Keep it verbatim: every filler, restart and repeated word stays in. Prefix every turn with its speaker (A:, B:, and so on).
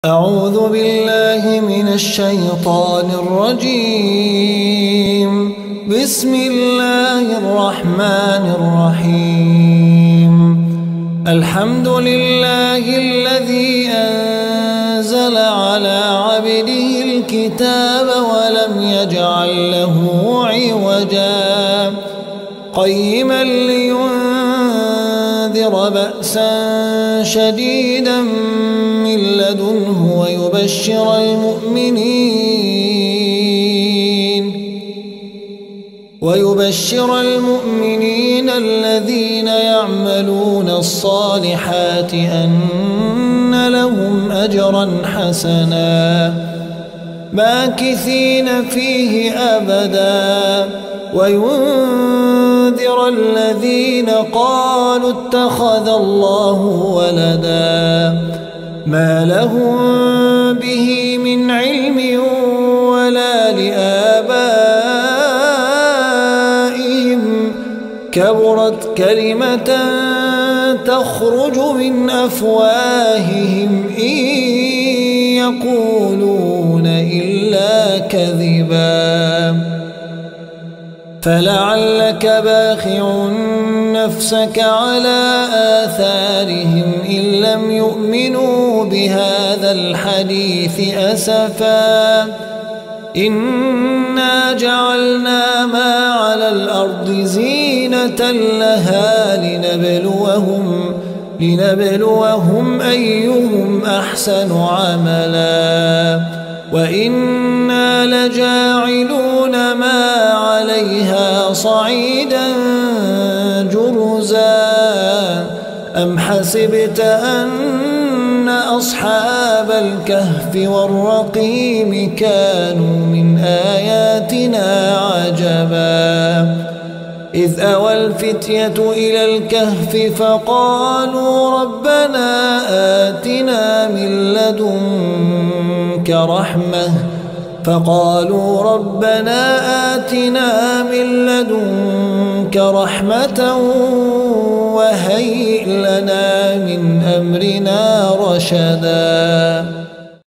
A: أعوذ بالله من الشيطان الرجيم. بسم الله الرحمن الرحيم. الحمد لله الذي أنزل على عبده الكتاب ولم يجعل له عوجا قيما لينذر بأسا شديدا من لدنه ويبشر المؤمنين ويبشر المؤمنين الذين يعملون الصالحات أن لهم أجرا حسنا ماكثين فيه أبدا وينذر الذين قالوا اتخذ الله ولدا ما لهم به من علم ولا لآبائهم كبرت كلمة تخرج من أفواههم إن يقولون إلا كذبا فلعلك باخع نفسك على آثارهم إن لم يؤمنوا بهذا الحديث أسفا إنا جعلنا ما على الأرض زينة لها لنبلوهم لنبلوهم أيهم أحسن عملا وإنا لجاعلون ما عليها صعيدا جرزا أم حسبت أن أصحاب الكهف والرقيم كانوا من آياتنا عجبا إذ أوى الفتية إلى الكهف فقالوا ربنا آتنا من لدنك رحمة فقالوا ربنا آتنا من لدنك رحمة وهيئ لنا من أمرنا رشدا